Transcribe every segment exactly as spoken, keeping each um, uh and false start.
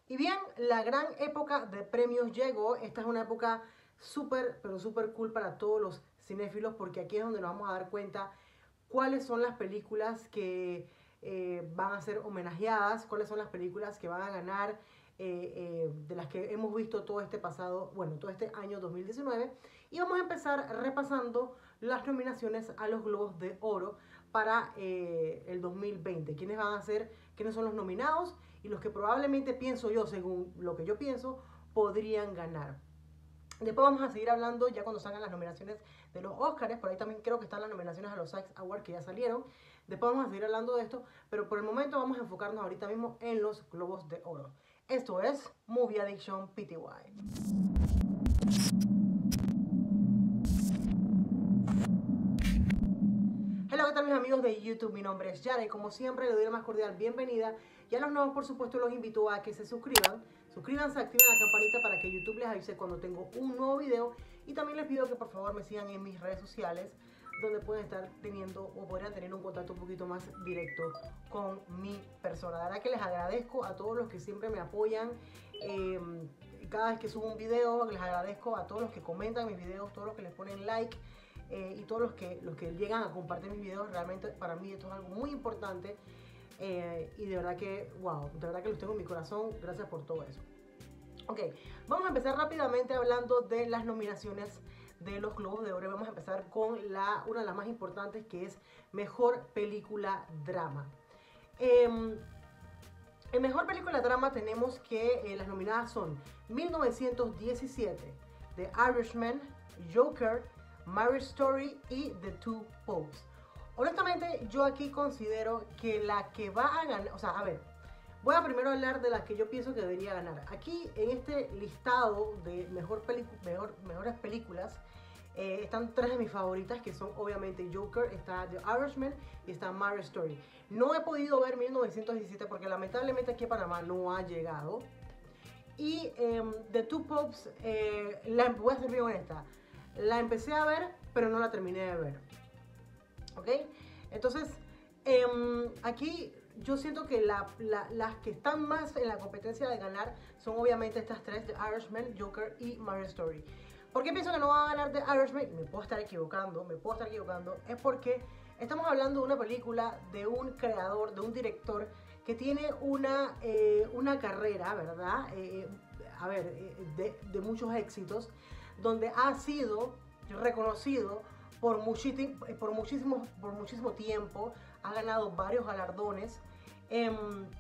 Y bien, la gran época de premios llegó. Esta es una época súper, pero súper cool para todos los cinéfilos, porque aquí es donde nos vamos a dar cuenta cuáles son las películas que eh, van a ser homenajeadas, cuáles son las películas que van a ganar, eh, eh, de las que hemos visto todo este pasado, bueno, todo este año dos mil diecinueve. Y vamos a empezar repasando las nominaciones a los Globos de Oro para eh, el dos mil veinte. ¿Quiénes van a ser, quiénes son los nominados y los que probablemente, pienso yo, según lo que yo pienso, podrían ganar? Después vamos a seguir hablando ya cuando salgan las nominaciones de los Oscars. Por ahí también creo que están las nominaciones a los SAG Awards que ya salieron. Después vamos a seguir hablando de esto, pero por el momento vamos a enfocarnos ahorita mismo en los Globos de Oro. Esto es Movie Addiction P T Y. Hola, ¿qué tal mis amigos de YouTube? Mi nombre es Yara y como siempre le doy la más cordial bienvenida. Y a los nuevos, por supuesto, los invito a que se suscriban. Suscríbanse, activen la campanita para que YouTube les avise cuando tengo un nuevo video. Y también les pido que por favor me sigan en mis redes sociales, donde pueden estar teniendo o podrían tener un contacto un poquito más directo con mi persona. La verdad que les agradezco a todos los que siempre me apoyan. Eh, cada vez que subo un video, les agradezco a todos los que comentan mis videos, todos los que les ponen like. Eh, y todos los que, los que llegan a compartir mis videos. Realmente para mí esto es algo muy importante, eh, y de verdad que, wow, de verdad que los tengo en mi corazón. Gracias por todo eso. Ok, vamos a empezar rápidamente hablando de las nominaciones de los Globos de Oro. Vamos a empezar con la, una de las más importantes, que es Mejor Película Drama. Eh, en Mejor Película Drama tenemos que eh, las nominadas son mil novecientos diecisiete, The Irishman, Joker, Marriage Story y The Two Popes. Honestamente, yo aquí considero que la que va a ganar, o sea, a ver, voy a primero hablar de las que yo pienso que debería ganar. Aquí en este listado de mejor mejor, mejores películas, eh, están tres de mis favoritas, que son obviamente Joker, está The Irishman y está Marriage Story. No he podido ver mil novecientos diecisiete porque lamentablemente aquí en Panamá no ha llegado. Y eh, The Two Popes, eh, la, voy a ser bien honesta, la empecé a ver, pero no la terminé de ver. ¿Ok? Entonces, eh, aquí yo siento que la, la, las que están más en la competencia de ganar son obviamente estas tres: The Irishman, Joker y Marriage Story. ¿Por qué pienso que no va a ganar The Irishman? Me puedo estar equivocando, me puedo estar equivocando. Es porque estamos hablando de una película de un creador, de un director que tiene una, eh, una carrera, ¿verdad? Eh, a ver, eh, de, de muchos éxitos, donde ha sido reconocido por, muchísimo, por, muchísimo, por muchísimo tiempo, ha ganado varios galardones, eh,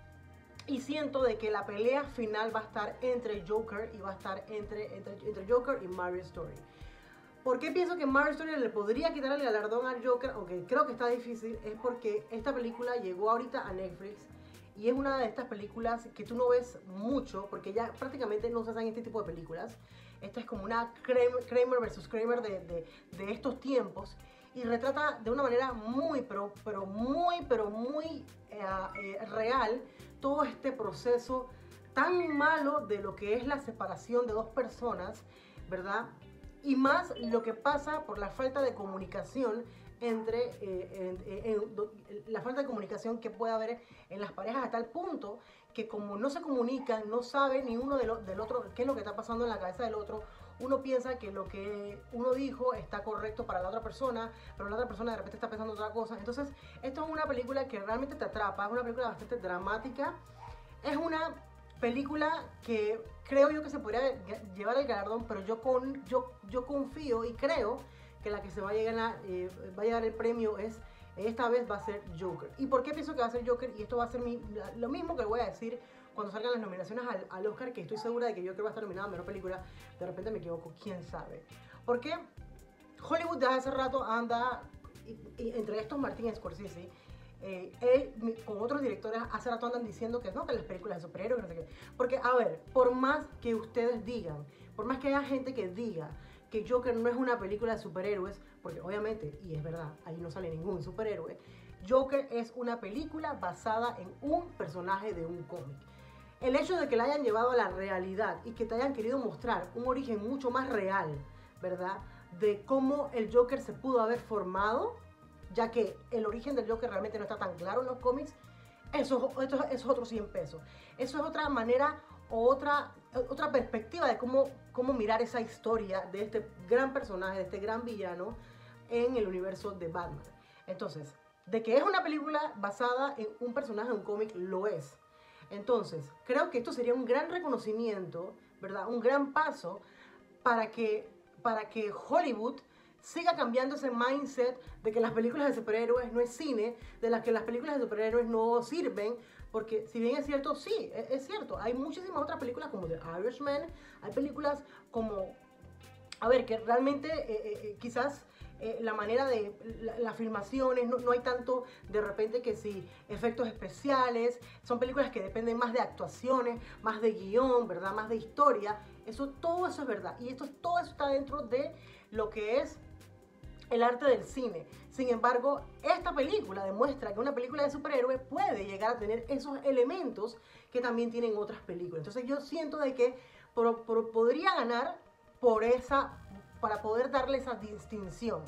y siento de que la pelea final va a estar entre Joker y va a estar entre, entre, entre Joker y Marriage Story. ¿Por qué pienso que Marriage Story le podría quitar el galardón al Joker? Aunque creo que está difícil, es porque esta película llegó ahorita a Netflix. Y es una de estas películas que tú no ves mucho, porque ya prácticamente no se hacen este tipo de películas. Esta es como una Kramer versus Kramer de, de, de estos tiempos. Y retrata de una manera muy, pero, pero muy, pero muy eh, eh, real todo este proceso tan malo de lo que es la separación de dos personas, ¿verdad? Y más lo que pasa por la falta de comunicación entre eh, en, en, en, la falta de comunicación que puede haber en las parejas, a tal punto que como no se comunican, no sabe ni uno del, del otro qué es lo que está pasando en la cabeza del otro. Uno piensa que lo que uno dijo está correcto para la otra persona, pero la otra persona de repente está pensando otra cosa. Entonces, esto es una película que realmente te atrapa, es una película bastante dramática. Es una película que creo yo que se podría llevar el galardón, pero yo, con, yo, yo confío y creo que la que se va a llegar, eh, va a llegar el premio es, esta vez va a ser Joker. ¿Y por qué pienso que va a ser Joker? Y esto va a ser mi, lo mismo que voy a decir cuando salgan las nominaciones al, al Oscar, que estoy segura de que Joker va a estar nominada a mejor película. De repente me equivoco, quién sabe. Porque Hollywood desde hace rato anda, y, y entre estos Martin Scorsese, Eh, él con otros directores hace rato andan diciendo que no, que las películas de superhéroes, no sé qué. Porque, a ver, por más que ustedes digan, por más que haya gente que diga que Joker no es una película de superhéroes, porque obviamente, y es verdad, ahí no sale ningún superhéroe, Joker es una película basada en un personaje de un cómic. El hecho de que la hayan llevado a la realidad y que te hayan querido mostrar un origen mucho más real, ¿verdad? De cómo el Joker se pudo haber formado, ya que el origen del Joker realmente no está tan claro en los cómics. Eso, eso, eso es otro cien pesos. Eso es otra manera, otra, otra perspectiva de cómo, cómo mirar esa historia de este gran personaje, de este gran villano en el universo de Batman. Entonces, de que es una película basada en un personaje de un cómic, lo es. Entonces, creo que esto sería un gran reconocimiento, ¿verdad? Un gran paso para que, para que Hollywood siga cambiando ese mindset de que las películas de superhéroes no es cine, de las que las películas de superhéroes no sirven, porque si bien es cierto, sí, es, es cierto, hay muchísimas otras películas como The Irishman, hay películas como, a ver, que realmente eh, eh, quizás eh, la manera de la, las filmaciones, no, no hay tanto de repente que si efectos especiales, son películas que dependen más de actuaciones, más de guión, ¿verdad? Más de historia, eso, todo eso es verdad, y esto, todo eso está dentro de lo que es el arte del cine. Sin embargo, esta película demuestra que una película de superhéroes puede llegar a tener esos elementos que también tienen otras películas. Entonces yo siento de que por, por, podría ganar por esa, para poder darle esa distinción.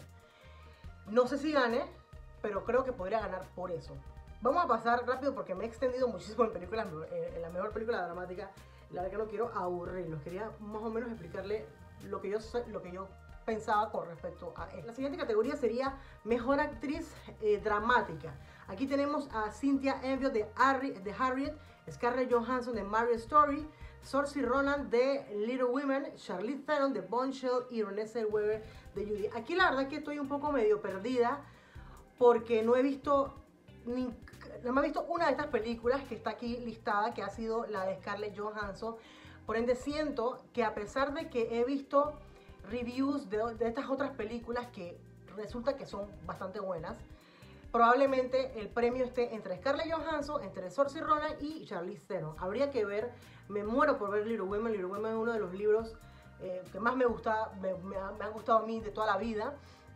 No sé si gane, pero creo que podría ganar por eso. Vamos a pasar rápido porque me he extendido muchísimo en películas, en la mejor película dramática. La verdad que no quiero aburrirlos, quería más o menos explicarle lo que yo sé, lo que yo pensaba con respecto a esto. La siguiente categoría sería Mejor Actriz eh, Dramática. Aquí tenemos a Cynthia Erivo de, Harry, de Harriet, Scarlett Johansson de Marriage Story, Saoirse Ronan de Little Women, Charlize Theron de Bombshell y Renée Zellweger de Judy. Aquí la verdad que estoy un poco medio perdida porque no he visto ni, no me he visto una de estas películas que está aquí listada, que ha sido la de Scarlett Johansson. Por ende siento que a pesar de que he visto reviews de, de estas otras películas que resulta que son bastante buenas, probablemente el premio esté entre Scarlett Johansson, entre Saoirse Ronan y Charlize Theron. Habría que ver, me muero por ver Little Women. Little Women es uno de los libros eh, que más me gusta, me, me, ha, me ha gustado a mí de toda la vida.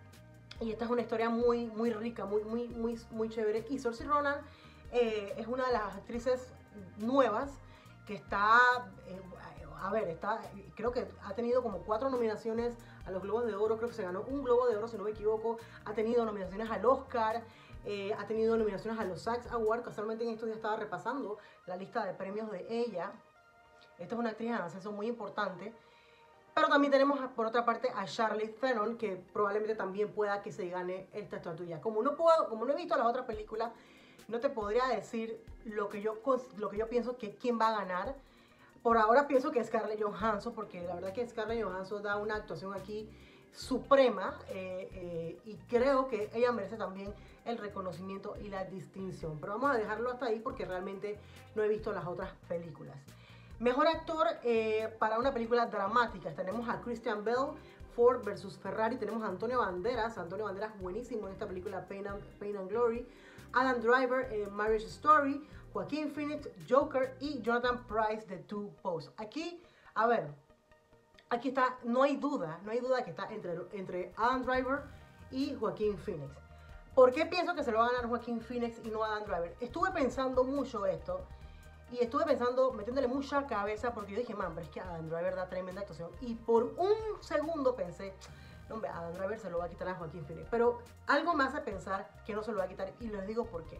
Y esta es una historia muy, muy rica, muy, muy, muy, muy chévere. Y Saoirse Ronan eh, es una de las actrices nuevas que está, eh, a ver, está, creo que ha tenido como cuatro nominaciones a los Globos de Oro, creo que se ganó un Globo de Oro si no me equivoco, ha tenido nominaciones al Oscar, eh, ha tenido nominaciones a los SAG Awards. Casualmente en estos días estaba repasando la lista de premios de ella. Esta es una actriz en ascenso muy importante. Pero también tenemos por otra parte a Charlize Theron, que probablemente también pueda que se gane esta estatuilla. Como no puedo, como no he visto las otras películas, no te podría decir lo que yo, lo que yo pienso que quién va a ganar. Por ahora pienso que es Scarlett Johansson, porque la verdad que Scarlett Johansson da una actuación aquí suprema eh, eh, y creo que ella merece también el reconocimiento y la distinción. Pero vamos a dejarlo hasta ahí porque realmente no he visto las otras películas. Mejor actor eh, para una película dramática. Tenemos a Christian Bale, Ford versus Ferrari. Tenemos a Antonio Banderas. Antonio Banderas buenísimo en esta película Pain and, Pain and Glory. Adam Driver en Marriage Story. Joaquin Phoenix, Joker y Jonathan Pryce de Two Popes. Aquí, a ver, aquí está, no hay duda, no hay duda que está entre, entre Adam Driver y Joaquin Phoenix. ¿Por qué pienso que se lo va a ganar Joaquin Phoenix y no Adam Driver? Estuve pensando mucho esto y estuve pensando, metiéndole mucha cabeza porque yo dije, man, pero es que Adam Driver da tremenda actuación. Y por un segundo pensé, no, hombre, Adam Driver se lo va a quitar a Joaquin Phoenix. Pero algo me hace pensar que no se lo va a quitar y les digo por qué.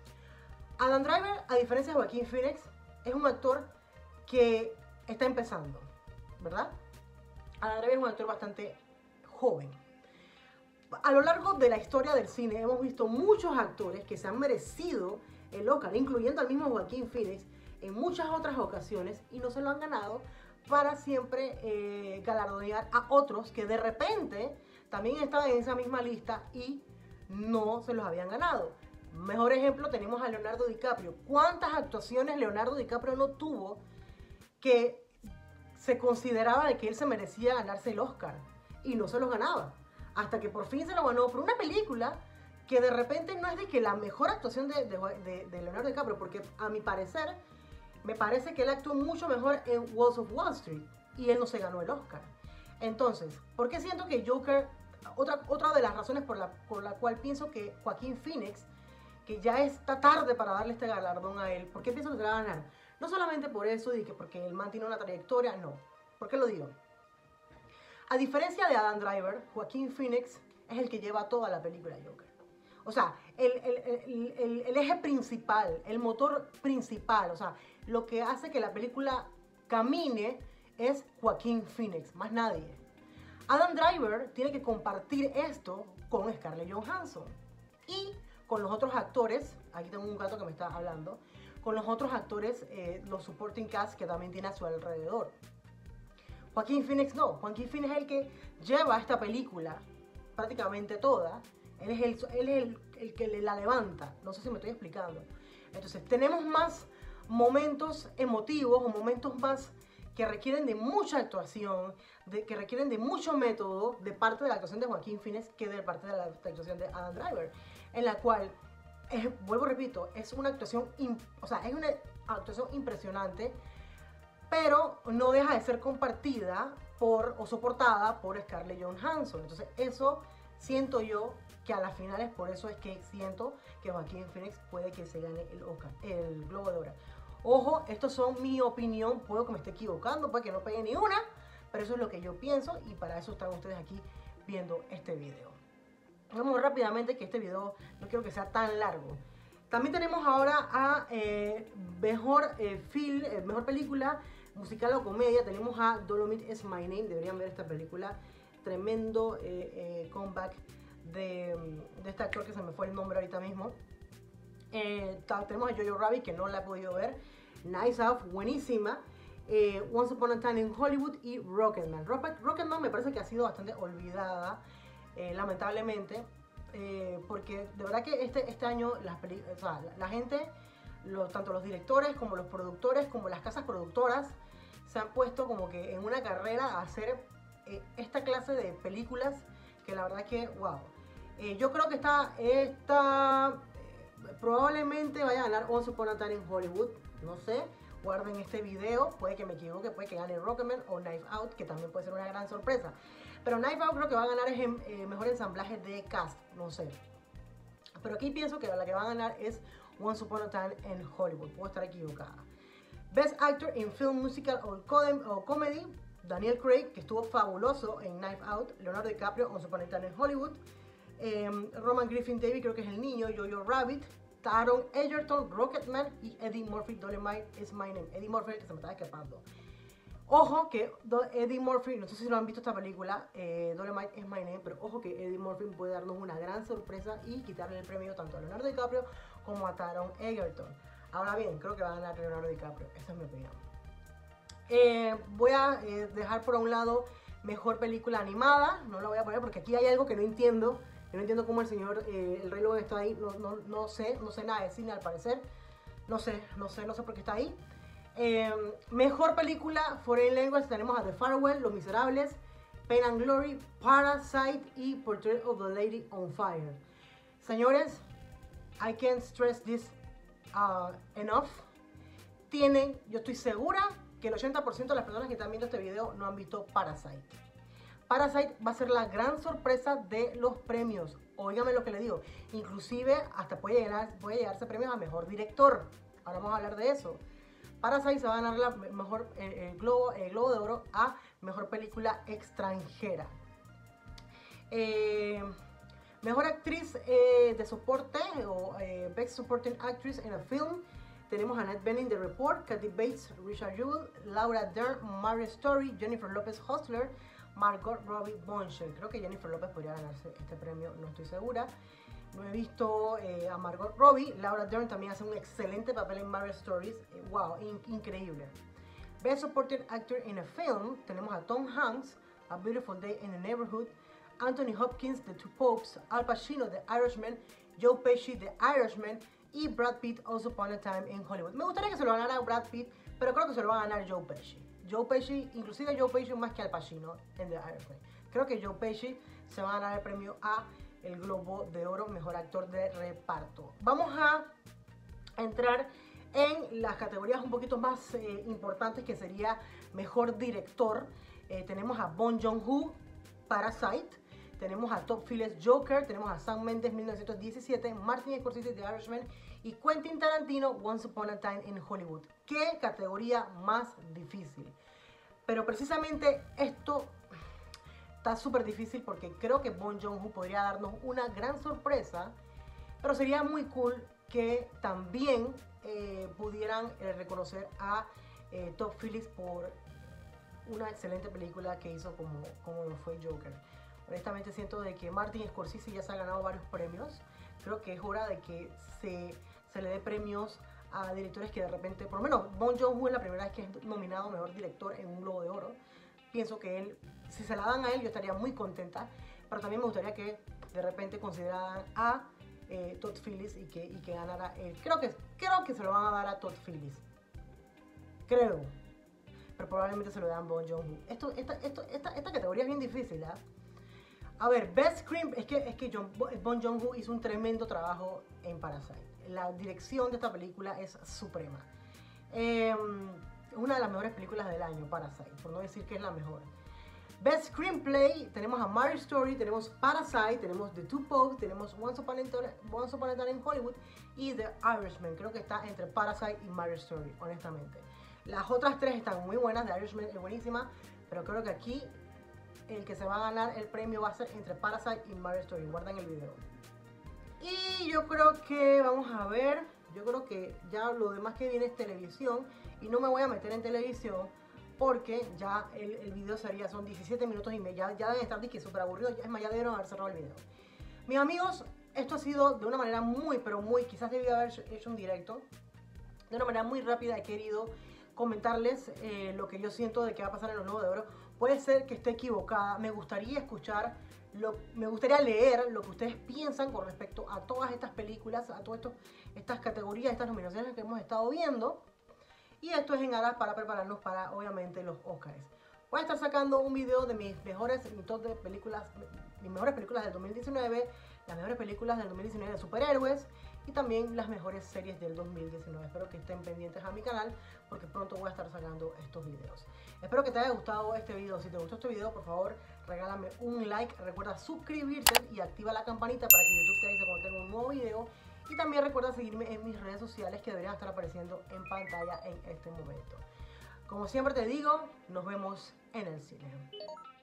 Adam Driver, a diferencia de Joaquin Phoenix, es un actor que está empezando, ¿verdad? Adam Driver es un actor bastante joven. A lo largo de la historia del cine hemos visto muchos actores que se han merecido el Oscar, incluyendo al mismo Joaquin Phoenix, en muchas otras ocasiones y no se lo han ganado, para siempre eh, galardonear a otros que de repente también estaban en esa misma lista y no se los habían ganado. Mejor ejemplo tenemos a Leonardo DiCaprio. ¿Cuántas actuaciones Leonardo DiCaprio no tuvo que se consideraba de que él se merecía ganarse el Oscar y no se los ganaba? Hasta que por fin se lo ganó por una película que de repente no es de que la mejor actuación de, de, de, de Leonardo DiCaprio, porque a mi parecer me parece que él actuó mucho mejor en Wolves of Wall Street y él no se ganó el Oscar. Entonces, ¿por qué siento que Joker, otra, otra de las razones por la, por la cual pienso que Joaquin Phoenix, que ya está tarde para darle este galardón a él, ¿por qué pienso que se la va a ganar? No solamente por eso y que porque el man tiene una trayectoria, no. ¿Por qué lo digo? A diferencia de Adam Driver, Joaquin Phoenix es el que lleva toda la película Joker. O sea, el, el, el, el, el eje principal, el motor principal, o sea, lo que hace que la película camine es Joaquín Phoenix, más nadie. Adam Driver tiene que compartir esto con Scarlett Johansson y con los otros actores. Aquí tengo un gato que me está hablando. Con los otros actores, eh, los supporting cast que también tiene a su alrededor. Joaquín Phoenix no. Joaquín Phoenix es el que lleva esta película prácticamente toda. Él es, el, él es el, el que la levanta. No sé si me estoy explicando. Entonces, tenemos más momentos emotivos o momentos más que requieren de mucha actuación, de, que requieren de mucho método de parte de la actuación de Joaquín Phoenix que de parte de la actuación de Adam Driver, en la cual, es, vuelvo repito, es una actuación, o sea, es una actuación impresionante, pero no deja de ser compartida por o soportada por Scarlett Johansson. Entonces, eso siento yo que a las finales, por eso es que siento que Joaquín Phoenix puede que se gane el Oscar, el Globo de Oro. Ojo, estos son mi opinión, puedo que me esté equivocando, puede que no pegue ni una, pero eso es lo que yo pienso y para eso están ustedes aquí viendo este video. Vamos rápidamente, que este video no quiero que sea tan largo. También tenemos ahora a eh, mejor, eh, film, eh, mejor película musical o comedia. Tenemos a Dolomite is My Name, deberían ver esta película. Tremendo eh, eh, comeback de, de este actor que se me fue el nombre ahorita mismo. Eh, tenemos a Jojo Rabbit, que no la he podido ver. Nice Out, buenísima. Eh, Once Upon a Time in Hollywood y Rocketman. Rocketman me parece que ha sido bastante olvidada, eh, lamentablemente, eh, porque de verdad que este, este año las o sea, la, la gente, los, tanto los directores como los productores, como las casas productoras, se han puesto como que en una carrera a hacer eh, esta clase de películas que la verdad que, wow. Eh, yo creo que esta, esta probablemente vaya a ganar Once Upon a Time in Hollywood, no sé, guarden este video, puede que me equivoque, puede que gane Rocketman o Knives Out, que también puede ser una gran sorpresa, pero Knives Out creo que va a ganar es en, eh, mejor ensamblaje de cast, no sé, pero aquí pienso que la que va a ganar es Once Upon a Time in Hollywood, puedo estar equivocada. Best Actor in Film, Musical o, o Comedy, Daniel Craig, que estuvo fabuloso en Knives Out, Leonardo DiCaprio, Once Upon a Time in Hollywood, Eh, Roman Griffin Davis, creo que es el niño, Jojo Rabbit, Taron Egerton, Rocketman y Eddie Murphy, Dolomite is My Name. Eddie Murphy, que se me estaba escapando. Ojo que Eddie Murphy, no sé si lo han visto esta película, eh, Dolomite is My Name, pero ojo que Eddie Murphy puede darnos una gran sorpresa y quitarle el premio tanto a Leonardo DiCaprio como a Taron Egerton. Ahora bien, creo que va a ganar Leonardo DiCaprio, esa es mi opinión. Eh, voy a eh, dejar por un lado mejor película animada, no la voy a poner porque aquí hay algo que no entiendo. Yo no entiendo cómo el señor, eh, el Rey León está ahí, no, no, no sé, no sé nada de cine al parecer. No sé, no sé, no sé por qué está ahí. Eh, mejor película, Foreign Language, tenemos a The Farewell, Los Miserables, Pain and Glory, Parasite y Portrait of a Lady on Fire. Señores, I can't stress this uh, enough. Tienen, yo estoy segura que el ochenta por ciento de las personas que están viendo este video no han visto Parasite. Parasite va a ser la gran sorpresa de los premios. Óigame lo que le digo. Inclusive hasta puede, llegar, puede llegarse premios a mejor director. Ahora vamos a hablar de eso. Parasite se va a ganar la mejor, el, el, globo, el Globo de Oro a mejor película extranjera. Eh, mejor actriz eh, de soporte o eh, Best Supporting Actress in a Film. Tenemos a Annette Bening de Report, Kathy Bates, Richard Jewell, Laura Dern, Mary Story, Jennifer Lopez Hustler, Margot Robbie Bombshell. Creo que Jennifer Lopez podría ganarse este premio, no estoy segura. No he visto eh, a Margot Robbie. Laura Dern también hace un excelente papel en Marriage Stories. Eh, wow, in increíble. Best Supporting Actor in a Film. Tenemos a Tom Hanks, A Beautiful Day in the Neighborhood, Anthony Hopkins, The Two Popes, Al Pacino, The Irishman, Joe Pesci, The Irishman y Brad Pitt, Once Upon a Time in Hollywood. Me gustaría que se lo ganara Brad Pitt, pero creo que se lo va a ganar Joe Pesci. Joe Pesci, inclusive Joe Pesci más que Al Pacino en The Irishman. Creo que Joe Pesci se va a ganar el premio a el Globo de Oro, mejor actor de reparto. Vamos a entrar en las categorías un poquito más eh, importantes, que sería mejor director. Eh, tenemos a Bong Joon-ho, Parasite. Tenemos a Todd Phillips, Joker. Tenemos a Sam Mendes, mil novecientos diecisiete. Martin Scorsese, The Irishman. Y Quentin Tarantino, Once Upon a Time in Hollywood. ¿Qué categoría más difícil? Pero precisamente esto está súper difícil porque creo que Bong Joon-ho podría darnos una gran sorpresa, pero sería muy cool que también eh, pudieran eh, reconocer a eh, Todd Phillips por una excelente película que hizo como, como lo fue Joker. Honestamente siento de que Martin Scorsese ya se ha ganado varios premios. Creo que es hora de que se, se le dé premios a directores que de repente, por lo menos Bong Joon-ho es la primera vez que es nominado a Mejor Director en un Globo de Oro. Pienso que él, si se la dan a él, yo estaría muy contenta, pero también me gustaría que de repente consideraran a eh, Todd Phillips y que, y que ganara él. Creo que, creo que se lo van a dar a Todd Phillips. Creo. Pero probablemente se lo dan a Bong Joon-ho. Esto, esta, esto, esta, esta categoría es bien difícil, ¿ah? ¿eh? A ver, Best Screen, es que, es que John, Bong Joon-ho hizo un tremendo trabajo en Parasite. La dirección de esta película es suprema. Eh, es una de las mejores películas del año, Parasite, por no decir que es la mejor. Best Screenplay, tenemos a Marriage Story, tenemos Parasite, tenemos The Two Popes, tenemos Once Upon a Time, Once Upon a Time in Hollywood y The Irishman. Creo que está entre Parasite y Marriage Story, honestamente. Las otras tres están muy buenas, The Irishman es buenísima, pero creo que aquí el que se va a ganar el premio va a ser entre Parasite y Marriage Story. Guarden el video. Y yo creo que, vamos a ver, yo creo que ya lo demás que viene es televisión. Y no me voy a meter en televisión porque ya el, el video sería, son diecisiete minutos y medio. Ya, ya deben estar que súper aburridos. Es más, ya debieron haber cerrado el video. Mis amigos, esto ha sido de una manera muy, pero muy, quizás debí haber hecho un directo. De una manera muy rápida he querido comentarles eh, lo que yo siento de que va a pasar en los Globos de Oro. Puede ser que esté equivocada, me gustaría escuchar, lo, me gustaría leer lo que ustedes piensan con respecto a todas estas películas, a todas estas categorías, estas nominaciones que hemos estado viendo. Y esto es en aras para prepararnos para, obviamente, los Oscars. Voy a estar sacando un video de mis mejores, mi top de películas, mis mejores películas del dos mil diecinueve, las mejores películas del dos mil diecinueve de superhéroes y también las mejores series del dos mil diecinueve. Espero que estén pendientes a mi canal porque pronto voy a estar sacando estos videos. Espero que te haya gustado este video. Si te gustó este video, por favor, regálame un like. Recuerda suscribirte y activa la campanita para que YouTube te avise cuando tenga un nuevo video. Y también recuerda seguirme en mis redes sociales que deberían estar apareciendo en pantalla en este momento. Como siempre te digo, nos vemos en el cine.